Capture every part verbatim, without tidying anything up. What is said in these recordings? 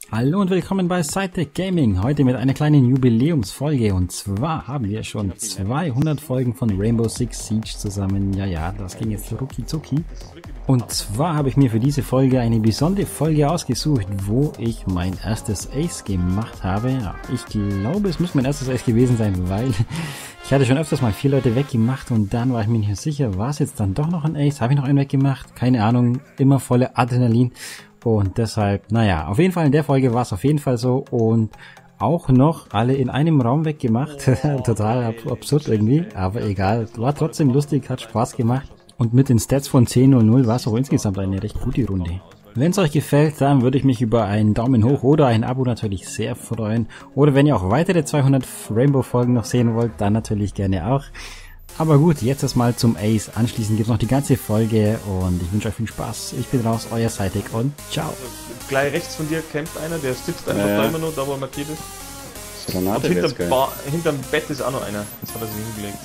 Hallo und willkommen bei SciTech Gaming, heute mit einer kleinen Jubiläumsfolge und zwar haben wir schon zweihundert Folgen von Rainbow Six Siege zusammen, ja ja, das ging jetzt rucki zucki. Und zwar habe ich mir für diese Folge eine besondere Folge ausgesucht, wo ich mein erstes Ace gemacht habe. Ja, ich glaube, es muss mein erstes Ace gewesen sein, weil ich hatte schon öfters mal vier Leute weggemacht und dann war ich mir nicht sicher, war es jetzt dann doch noch ein Ace? Habe ich noch einen weggemacht? Keine Ahnung, immer volle Adrenalin. Und deshalb, naja, auf jeden Fall in der Folge war es auf jeden Fall so und auch noch alle in einem Raum weggemacht. Total ab absurd irgendwie, aber egal. War trotzdem lustig, hat Spaß gemacht. Und mit den Stats von zehn null null war es auch insgesamt eine recht gute Runde. Wenn es euch gefällt, dann würde ich mich über einen Daumen hoch oder ein Abo natürlich sehr freuen. Oder wenn ihr auch weitere zweihundert Rainbow-Folgen noch sehen wollt, dann natürlich gerne auch. Aber gut, jetzt erstmal zum Ace. Anschließend gibt es noch die ganze Folge und ich wünsche euch viel Spaß. Ich bin raus, euer SciTech und ciao. Gleich rechts von dir kämpft einer, der sitzt einfach ja, da ja. immer nur, da wo er markiert ist. Granate Und hinterm, geil. Ba hinterm Bett ist auch noch einer. Das hat er sich hingelegt.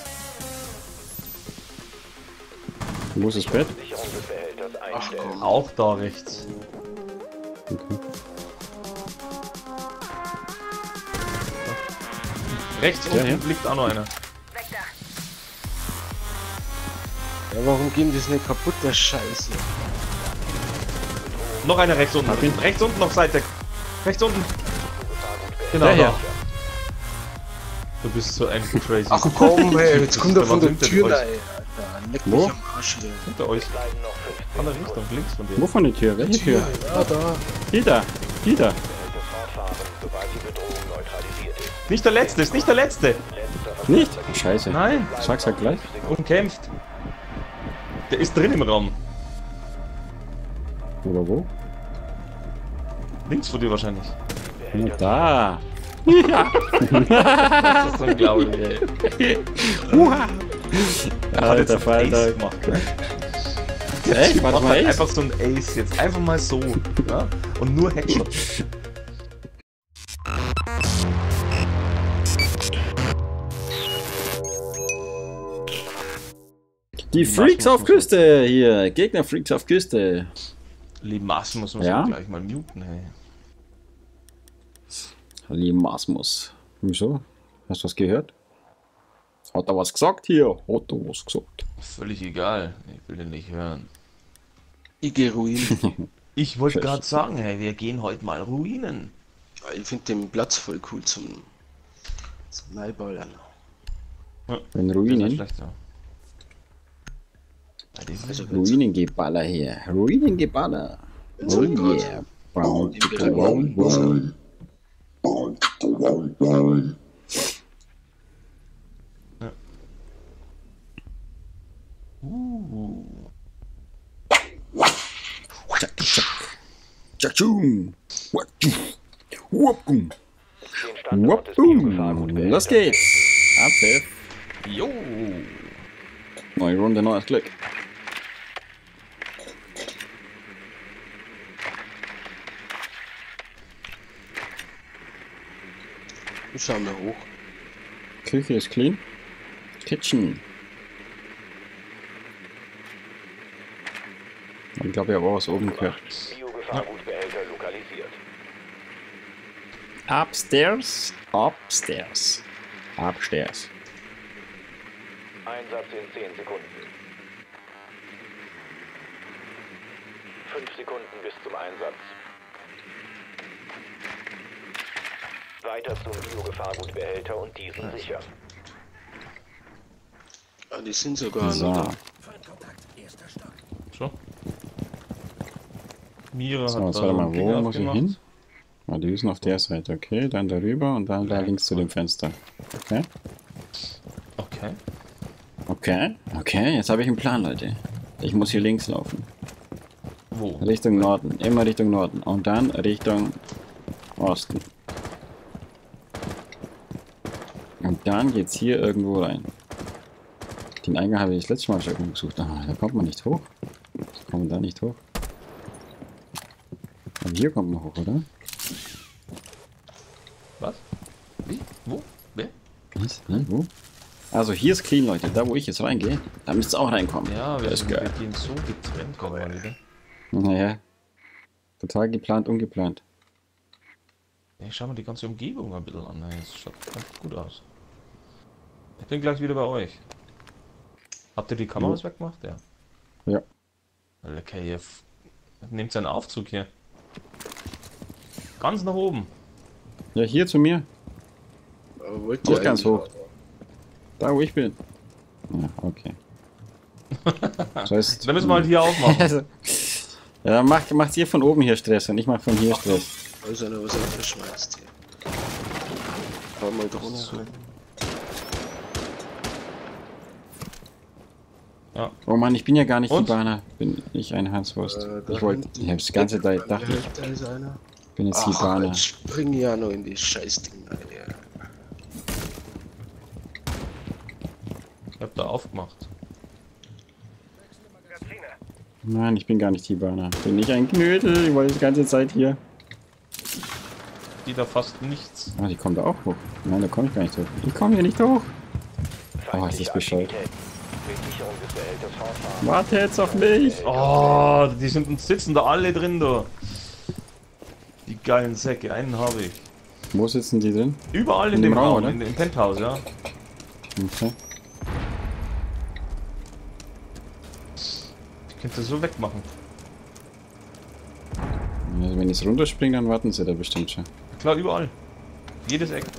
Wo ist das Bett? Ach komm. Auch da rechts. Okay. Rechts Ja, unten ja. liegt auch noch einer. Ja, warum gehen das nicht kaputt, der Scheiße? Noch einer rechts unten. Hab ihn. Rechts unten noch Seite. Rechts unten. Genau, Der da. hier. Du bist so ein crazy. Ach komm, ey, jetzt kommt er von der Hinter Tür euch. da, ey. Alter, leck Wo? mich am Arsch, ey. Hinter euch. Andere Richtung, links von dir. Wo von der Tür? Welche Tür? Ja, da. Die da. Die da. Nicht der letzte, ist nicht der letzte. Nicht? Scheiße. Nein. Sag's halt gleich. Und kämpft. Der ist drin im Raum. Oder wo? Links von dir wahrscheinlich. Na, da. Das ist unglaublich, ey. Er hat jetzt Alter ein Falter. Ace gemacht. Echt? Warte Mach mal, halt Ace? einfach so ein Ace jetzt. Einfach mal so. Ja? Und nur Headshot. Die Freaks auf Küste hier. Gegner Freaks auf Küste. Limassen muss man Ja? so gleich mal muten, hey. Limasmus. Wieso? Hast du was gehört? Hat er was gesagt hier? Hat er was gesagt? Völlig egal. Ich will den nicht hören. Ich geh Ruinen. Ich wollte Scheiße. gerade sagen, hey, wir gehen heute mal Ruinen. Ja, ich find den Platz voll cool zum, zum Neuballern. Ja, In das ist Ruinen? nicht schlecht, ja. Ja, die sind Also, Ruinengeballer hier. Ruinengeballer. Oh yeah. Bam, bam, bam. Uh. Tschak, tschak. Tschak-tschum. Wak-tschum. Wap-kum. Wap-kum. Los geht's. Abpfiff. Jo. Neue Runde, neues Glück. Ich schau mal hoch. Küche ist clean. Kitchen. Ich glaube, ich habe auch was oben gehört. Biogefahrgutbehälter lokalisiert. Upstairs. Upstairs. Upstairs. Einsatz in zehn Sekunden. fünf Sekunden bis zum Einsatz. Weiter zum Biogefahrgutbehälter und diesen sichern. Ah, die sind sogar So. noch da. So. Mira So, hat jetzt da warte so mal, einen Ding wo muss ich aufgemacht. hin? Ah, die sind auf der Seite, okay. Dann darüber und dann da links zu dem Fenster. Okay. Okay. Okay, okay, jetzt habe ich einen Plan, Leute. Ich muss hier links laufen. Wo? Richtung Norden, immer Richtung Norden. Und dann Richtung Osten. Und dann geht's hier irgendwo rein. Den Eingang habe ich das letzte Mal schon irgendwo gesucht. Ah, da kommt man nicht hoch. Da kommt man da nicht hoch. Und hier kommt man hoch, oder? Was? Wie? Wo? Wer? Was? Hä? Wo? Also hier ist clean, Leute. Da wo ich jetzt reingehe, da müsst ihr auch reinkommen. Ja, wir, das ist wir geil. gehen so getrennt gerade wieder. Naja. Total geplant, ungeplant. Ich schau mal die ganze Umgebung ein bisschen an. Es schaut ganz gut aus. Ich bin gleich wieder bei euch. Habt ihr die Kameras weggemacht? Ja. Ja. Okay, ihr nehmt einen Aufzug hier. Ganz nach oben. Ja, hier zu mir. Aber wollt Muss ihr ganz eigentlich- hoch. Da, wo ich bin. Ja, okay. Das heißt, Dann müssen wir halt hier aufmachen. Also, ja, dann macht, macht ihr von oben hier Stress und ich mach von hier Stress. Also einer was er verschmeißt hier. Fahr mal Drohne rein. Ja. Oh Mann, ich bin ja gar nicht Und? die Bahner. Bin ich ein Hanswurst. Äh, da Ich wollte, hinten. ich hab's das ganze Zeit gedacht, ich Da ist einer. bin jetzt die Ach, Bahner. jetzt spring ja noch in die Scheißding rein, ja. Ich hab da aufgemacht. Nein, ich bin gar nicht die Bahner. Bin nicht ein Knödel, ich wollte die ganze Zeit hier. Die da fast nichts. Ah, die kommt da auch hoch. Nein, da komme ich gar nicht hoch. Ich komme hier nicht hoch. Oh, ist das bescheuert. Besicherung des Behälters fortfahren. Warte jetzt auf mich. Oh, die sind, sitzen da alle drin da. Die geilen Säcke, einen habe ich. Wo sitzen die drin? Überall in, In dem dem Raum, Raum, oder? in, im Penthouse, ja. Okay. Ich könnte das so wegmachen. Ja, wenn ich runterspringe, dann warten sie da bestimmt schon. Klar, überall. Jedes Eck.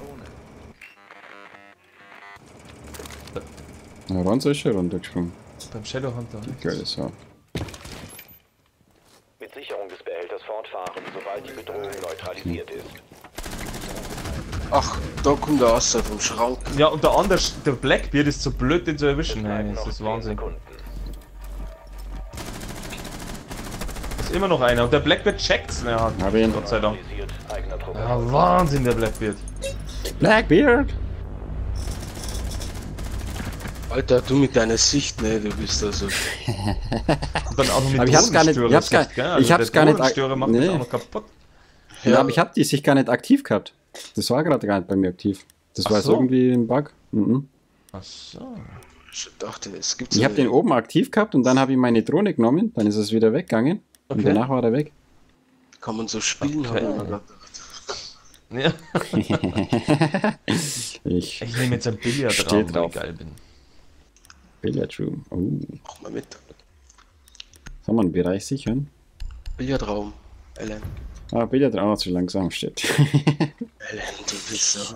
Na, Ronzo ist schon runtergesprungen. Beim Shadowhunter. Geile Sau. Mit Sicherung des Behälters fortfahren, sobald die Bedrohung neutralisiert ist. Ach, da kommt der Asser vom Schrank. Ja, und der andere, der Blackbeard ist so blöd, den zu erwischen. Hey, Bleiben das noch ist zehn Wahnsinn. Sekunden. Ist immer noch einer. Und der Blackbeard checkt's, ne, hat. Hab ihn. Gott sei Dank. Analysiert, eigener Druck. Ja, Wahnsinn, der Blackbeard. Blackbeard! Alter, du mit deiner Sicht, ne, du bist da so. Und dann auch noch mit Aber ich hab's gar nicht- ich hab's gar- Drohnenstörer-Sicht, gell? Also ich hab's der gar nicht- Drohnenstörer macht nee. das auch noch kaputt. Ja, aber ich hab die sich gar nicht aktiv gehabt. Das war gerade gar nicht bei mir aktiv. Das Ach war so. so irgendwie ein Bug. Mhm. Ach so. Ich dachte, es gibt Ich habe den oben aktiv gehabt und dann habe ich meine Drohne genommen, dann ist es wieder weggegangen und Okay. danach war er weg. Kann man so spielen, Okay. habe ich mir gedacht. Ja. Ich Ich nehme jetzt ein Billardraum, Steht weil ich drauf. geil bin. Billiard Room. Oh. Mach mal mit. Soll man einen Bereich sichern? Billardraum. Ellen. Ah, Billiard auch zu langsam steht. Ellen, du bist so.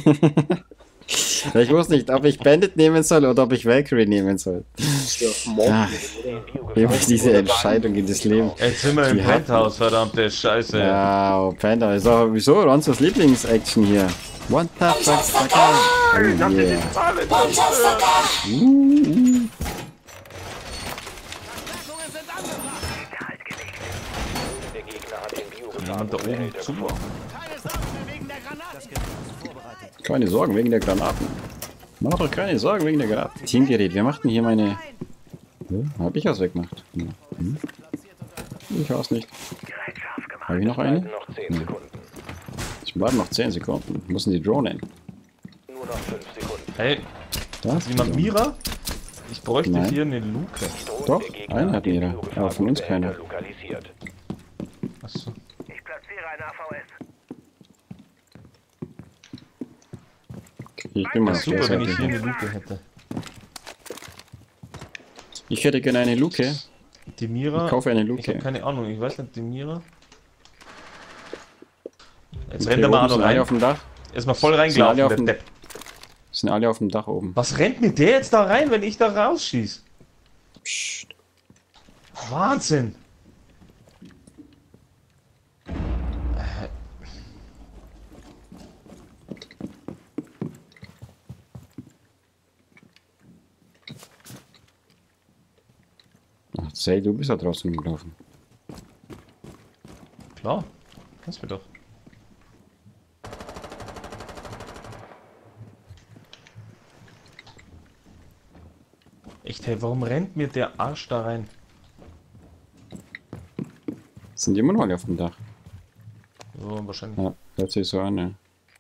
Ich wusste nicht, ob ich Bandit nehmen soll oder ob ich Valkyrie nehmen soll. Bist du auf Mob? Ach, immer diese Entscheidung in das Leben. Jetzt sind wir im Die hatten- Penthouse, verdammte Scheiße. Ja, oh, Panda ist auch wieso Ronzos Lieblingsaction hier. What the fuck, Sucker? Oh, yeah. Uh, Der Gegner hat den Jemand da oben Biogefahrgutbehälter zu. gefunden. keine Sorgen wegen der Granaten. Mach doch keine Sorgen wegen der Granaten. Teamgerät, wer macht denn hier meine... Ja, hab ich was weggemacht? Ja. Hm. Ich weiß nicht. Habe ich noch eine? Bleiben noch zehn Sekunden. Es bleiben noch zehn Sekunden. Wo sind die Drohnen? Nur noch fünf Sekunden. Hey, Da? ist jemand Mira? Ich bräuchte Nein. hier eine Luke. Drohnen Doch, der Gegner einer hat hat den Mira, aber von uns keiner. Biogefahrgutbehälter lokalisiert. Achso. Ich platziere ein A V S. Ich bin mal auf der Super, wenn ich hier Seite. eine Luke hätte. Ich hätte gerne eine Luke. Die Mira. Ich kaufe eine Ich Luke. habe keine Ahnung, ich weiß nicht, die Mira. Jetzt Okay, rennt er mal oben auch noch sind alle rein. auf dem Dach. Erstmal voll Sind alle reingelaufen, auf der dem- Depp. Sind alle auf dem Dach oben. Was rennt mir der jetzt da rein, wenn ich da rausschieße? Psst. Wahnsinn! Ach, Zell, du bist da draußen rumgelaufen. Klar, kannst mir doch. Echt, hey, warum rennt mir der Arsch da rein? Sind die immer noch alle auf dem Dach? So, wahrscheinlich. Ja, hört sich so an, ne?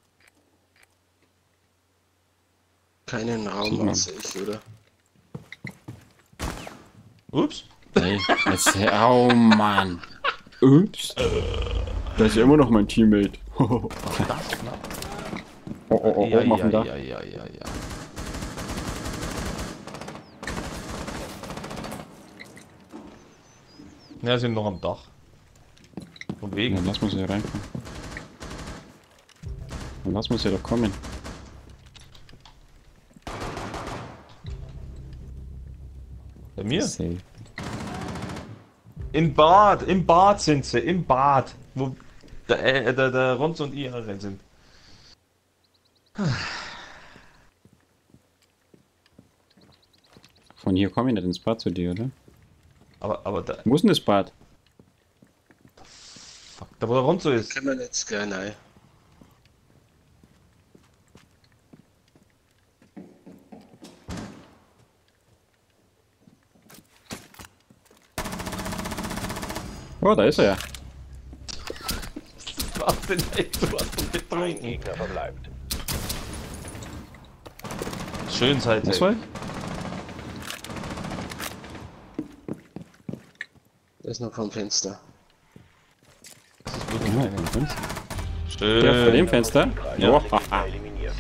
Keinen Sieht Raum man. außer ich, oder? Ups. Hey, jetzt, oh Mann. Ups. Das ist ja immer noch mein Teammate. Oh, Das knapp. oh, oh, oh, Ja, machen ja, da. ja, ja, ja, ja. Ja, sind noch am Dach. Von Ja, wegen. lass mal sie reinkommen. Dann lass mal sie doch kommen. Bei mir? Safe. Im Bad, im Bad sind sie, im Bad. Wo der, äh, der, der Ronz und ich rein sind. Von hier komme ich nicht ins Bad zu dir, oder? Aber, aber da, Wo ist denn das Bad? fuck, da wo der Ronzo ist. Können wir jetzt gleich rein. Oh, da ist er ja. Was denn echt? Du hast doch Ein betrunken. Gegner verbleibt. Schön seid Was ihr. war? Der ist noch vom Fenster. Ja, von Fenster. Schön. Ja, vor dem Fenster? Ja. Oh, Gegner haha. eliminiert.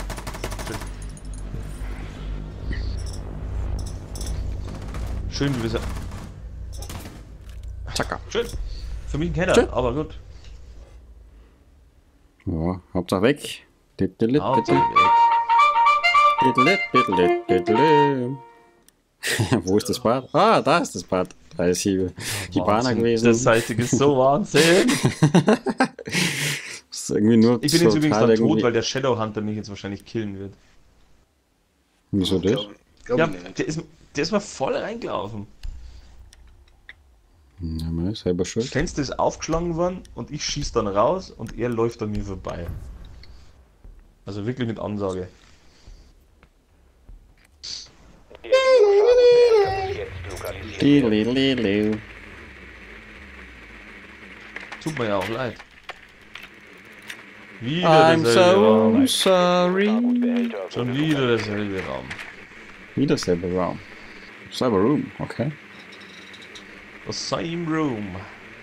Schön, wie wir sind. Tschakka. Schön. Für mich ein Kenner, Schön. aber gut. Ja, Hauptsache weg. Diddle, Hauptsache diddle, weg. diddle, diddle, diddle. Wo ist das Bad? Ah, da ist das Bad. Da ist die Hibana Wahnsinn. gewesen. Das Seitig ist so Wahnsinn. Das ist irgendwie nur Ich bin jetzt übrigens total dann tot, irgendwie- weil der Shadowhunter mich jetzt wahrscheinlich killen wird. Wieso das? Glaub, glaub Ja, ich nicht. der ist, der ist mal voll reingelaufen. Ja, mal selber Das schuld. Fenster ist aufgeschlagen worden und ich schieß dann raus und er läuft an mir vorbei. Also wirklich mit Ansage. Der Schadenswert wird jetzt lokalisiert. Diddle-diddle. Tut mir ja auch leid. Wieder I'm derselbe so Raum. sorry. Armutbehälter Schon wurde wieder derselbe Raum. Wieder selber Raum. Selber Room, okay. The same room.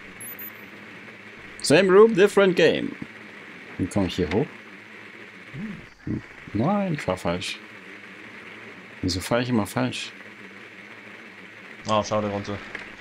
Same room, different game. Wie komme ich hier hoch? Hm. Nein, ich fahr falsch. Wieso fahre ich immer falsch? Ah, schau, der runter.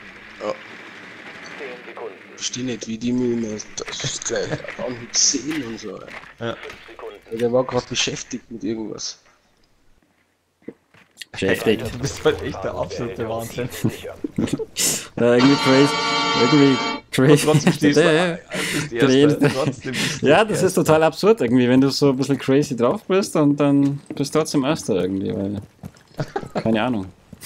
zehn Sekunden. Ich verstehe nicht, wie die mir immer das ist gleich an sehen und so. Ja. fünf Sekunden. Der war gerade beschäftigt mit irgendwas. Beschäftigt. Du bist halt echt der absolute Wahnsinn. Sicher. Ja, irgendwie crazy. Irgendwie crazy. Trotzdem stehst du Ja, bist Drehen. Erster. Trotzdem bist du ja, das ist Erster. total absurd irgendwie, wenn du so ein bisschen crazy drauf bist und dann bist du trotzdem Erster irgendwie, weil. Keine Ahnung.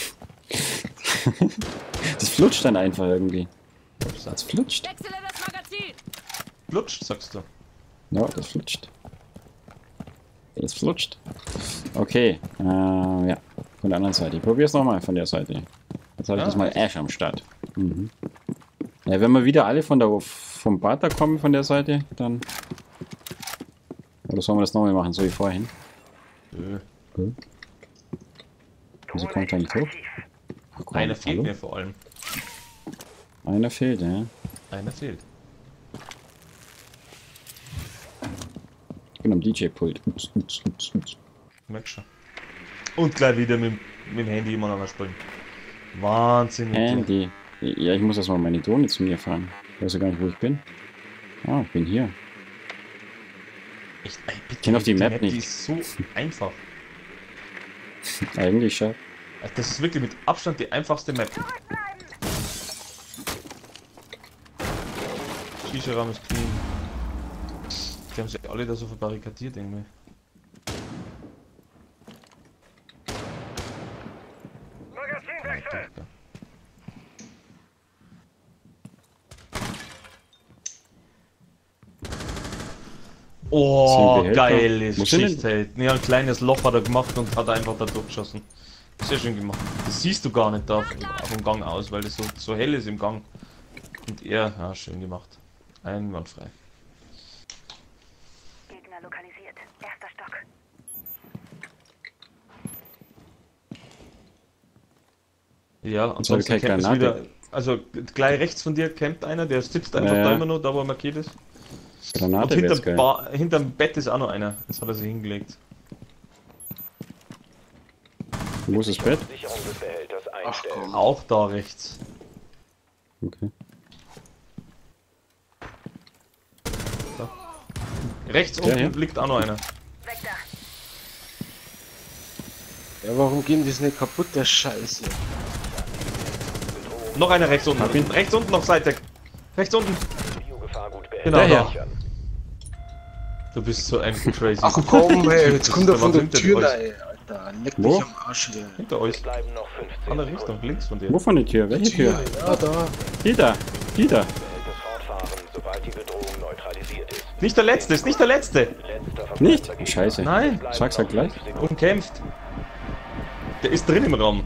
Das flutscht dann einfach irgendwie. Das flutscht. Wechsle das Magazin! Flutscht, sagst du. Ja, das flutscht. Das flutscht. Okay, äh, ja. Von der anderen Seite. Ich probier's nochmal von der Seite. Jetzt habe ich Ah, das mal Ash am Start. Mhm. Ja, wenn wir wieder alle von der vom Bad da kommen von der Seite, dann. Oder sollen wir das nochmal machen, so wie vorhin? Nö. Wieso kommt er nicht hoch? Ach, komm, Einer fehlt hallo? mir vor allem. Einer fehlt, ja. Einer fehlt. Ich bin am D J-Pult. Ups, ups, ups, ups. Merk schon. Und gleich wieder mit, mit dem Handy immer noch mal spielen. Wahnsinn. mit dir. Handy. Ja, ich muss erstmal meine Drohne zu mir fahren. Ich weiß ja gar nicht, wo ich bin. Ah, ich bin hier. Echt, ey, bitte, kenn auf die Map Die nicht. ist so einfach. Eigentlich schon. Also das ist wirklich mit Abstand die einfachste Map. Shisha-Raum ist clean. Die haben sich alle da so verbarrikadiert irgendwie. Magazinwechsel! Oh, Sind Behälter? geiles Wo sind denn- Schichtfeld. Ja, ein kleines Loch hat er gemacht und hat einfach da durchgeschossen. Sehr schön gemacht. Das siehst du gar nicht da vom Gang aus, weil das so, so hell ist im Gang. Und er, ja, schön gemacht. Einwandfrei. Gegner lokalisiert. Erster Stock. Ja, Jetzt habe ich ansonsten keine kennt man Granate. Also gleich rechts von dir campt einer, der sitzt einfach Ja, da ja. immer noch, da wo er markiert ist. Und Granate wär's hinterm, geil. Ba- hinterm Bett ist auch noch einer. Das hat er sich hingelegt. Wo ist das Bett? Sicherung des Behälters Ach einstellen. komm. Auch da rechts. Okay. Rechts Ja, unten ja. liegt auch noch einer. Weg da. Ja, warum gehen die nicht kaputt, der Scheiße? Noch einer rechts unten. Hab ihn. Rechts unten noch Seite. Rechts unten. Biogefahr gut Genau, Behälter Der da. sichern. Du bist so ein crazy. Ach komm, ey, jetzt kommt er Was von der hinter Tür euch? rein, Alter. Leck Wo? mich am Arsch hier. Hinter euch. Bleiben noch fünfzehn Andere Sekunden. Richtung, links von dir. Wovon die Tür? Welche Tür? Ja, da. Die da. Die da. Behälters fortfahren, sobald die Bedrohung neutralisiert ist. Nicht der letzte, ist nicht der letzte. Letzter Nicht? verbleibender Gegner. Scheiße. Nein. Bleiben Sag's noch halt gleich. fünf Sekunden. Und kämpft. Der ist drin im Raum.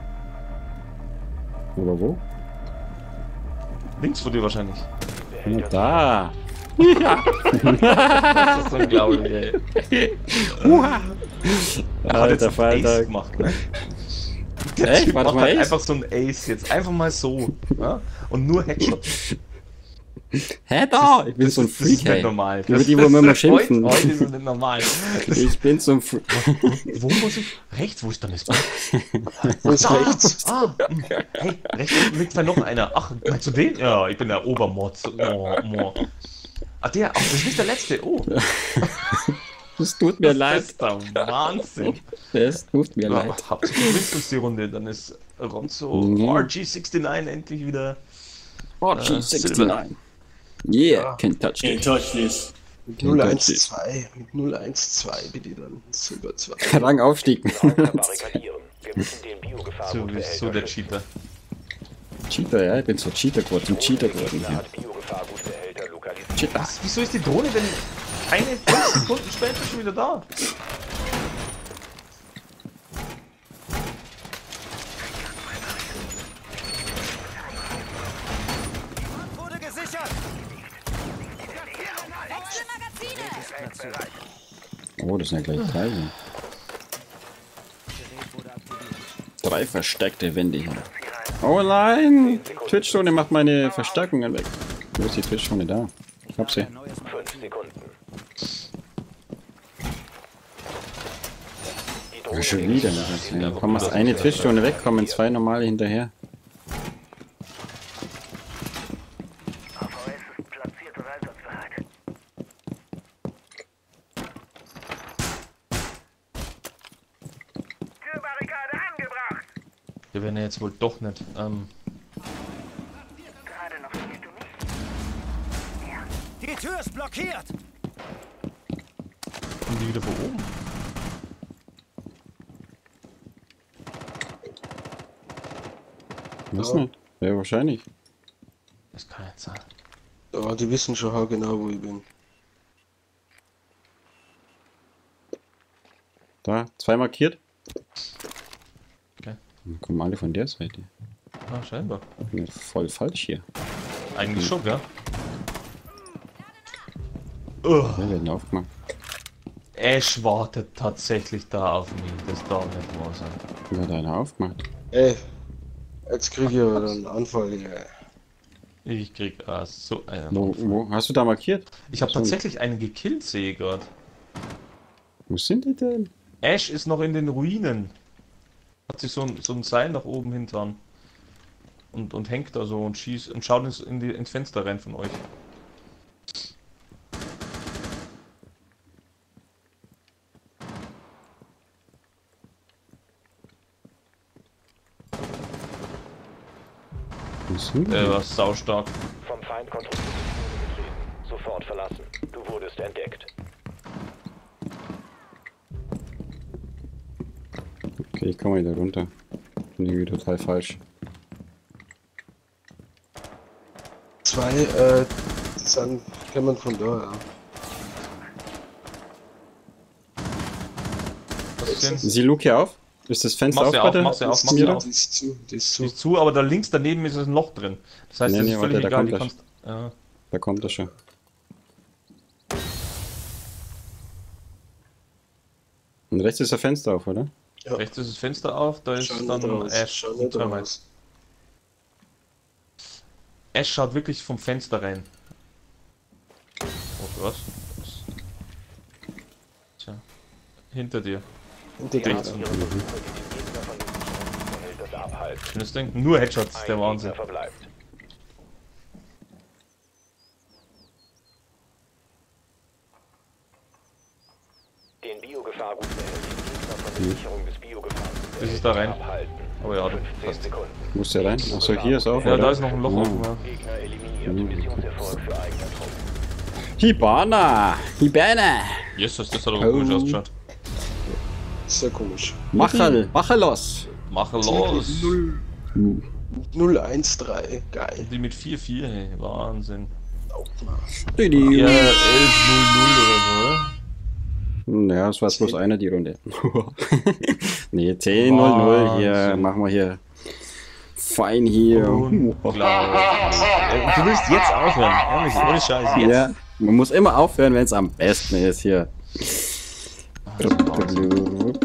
Aber wo? Links von dir wahrscheinlich. Na, da. Das ist unglaublich, ey. Er hat jetzt Alter einen Falter. Ace gemacht, ne? Der Echt? Typ War das macht mal halt Ace? einfach so ein Ace jetzt. Einfach mal so. Ja? Und nur Headshot. Hä, da? Ich bin so ein Das ist Freak, nicht ey. normal. Über Das die, wo wir ist- immer schimpfen. Heute, heute ist es nicht normal. Ich bin so ein Freak. Wo muss ich? Rechts, wo ist denn das? Wo ist rechts? Ah, mm, hey, rechts unten liegt da noch einer. Ach, meinst du den? Ja, ich bin der Obermord. Oh, oh. Ah, der, ach, das ist nicht der letzte. Oh, Es tut mir das leid. ist der Wahnsinn. Es tut mir Ja, leid. habt ihr wenigstens die Runde, dann ist Ronzo Mhm. R G sixty-nine endlich wieder. Oh, G sixty-nine. Yeah, can't touch Can't it. touch this. Mit null eins zwei. Mit null eins zwei bitte dann. Silber zwei. Rang aufstiegen. Lager barrikadieren. Wir müssen den Biogefahr So, gut wie ist so Behälter der schützen. Cheater. Cheater, ja, ich bin so Cheater geworden. Zum Cheater geworden Gegner hier. hat Biogefahr gut Behälter lokalisiert. Cheater. Was? Wieso ist die Drohne denn keine fünf Sekunden später schon wieder da? Oh, das sind ja gleich drei. hier. Drei versteckte Wände hier. Oh nein! Twitch-Zone macht meine Verstärkungen weg. Wo ist die Twitch-Zone da? Ich hab sie. Fünf Sekunden. Die Oh, Drohne schon wird wieder. sicher. Ja, komm, aus eine Twitch-Zone weg, kommen zwei normale hinterher. A V S ist platziert und einsatzbereit. Türbarrikade angebracht. Wir werden ja jetzt wohl doch nicht. Ähm, Gerade noch siehst du mich. Ja. Die Tür ist blockiert! kommen die wieder von oben? Was nicht? Ja, wahrscheinlich. Das kann nicht sein. Ja, die wissen schon how genau, wo ich bin. Da, zwei markiert. Okay. Dann kommen alle von der Seite. Ah, scheinbar. Ich bin ja voll falsch hier. Eigentlich schon, ja. Wir werden aufgemacht. Ash wartet tatsächlich da auf mich. Das darf nicht wahr sein. Wie hat einer aufgemacht? Ey, jetzt krieg ich aber einen Anfall hier. Ich krieg ah, so einen. Wo, wo? Hast du da markiert? Ich habe tatsächlich einen gekillt, sehe ich gerade. Wo sind die denn? Ash ist noch in den Ruinen. Hat sich so ein, so ein Seil nach oben hintan. Und, und hängt da so und schießt und schaut ins, in die, ins Fenster rein von euch. Wo sind die? Der war saustark. Vom Feind kontrolliert getreten. Sofort verlassen. Du wurdest entdeckt. Okay, ich komme wieder runter. Bin irgendwie total falsch. Zwei, äh, die sind, kommen von da, ja. Was ist denn? Ist die Luke hier auf? Ist das Fenster Mach auf sie bei auf, der- mach sie auf, mach sie Mira? auf. Die ist zu, die ist Die zu. ist zu, aber da links daneben ist ein Loch drin. Das heißt, Nee, es nee, ist völlig warte, da egal, kommt die das. kannst. Ja. Da kommt er schon. Und rechts ist das Fenster auf, oder? Ja. Rechts ist das Fenster auf, da ist Schau dann nicht raus, Ash schau und nicht Thermite. raus. Ash schaut wirklich vom Fenster rein. Oh, was? Tja. Hinter dir. Hinter dir. Rechts. Schönes Ding. Nur Headshots, der Wahnsinn. Verbleibt. Den Biogefahrgut behält die Gegner von der Sicherung des Biogefahrguts. Bis es da rein. Abhalten. Oh ja, du fünfzehn passt. Sekunden. Muss der rein? Achso, hier ist auch. Ja, oder? da ist noch ein Loch offen. Ja. Gegner eliminiert. Missionserfolg für eigene Truppen. Hibana! Hibana! Yes, das hat aber komisch ausgeschaut. Sehr komisch. Machel! Machelos! Mache los! null eins drei. Geil. Die mit vier vier, hey. Wahnsinn. Didi. Ja, elf null null oder so, oder? Ja, das war bloß einer die Runde. Nee, zehn null null hier. Wahnsinn. Machen wir hier. Fein hier. Unglaublich. Äh, Du willst jetzt aufhören. Ehrlich, ohne Scheiß. Jetzt. Ja, man muss immer aufhören, wenn es am besten ist hier. Wahnsinn.